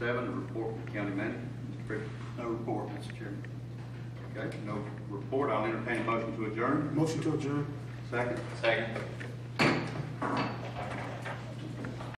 7, the report from the county manager. Mr. Pritchett. No report, Mr. Chairman. Okay, no report. I'll entertain a motion to adjourn. Motion to adjourn. Second. Second.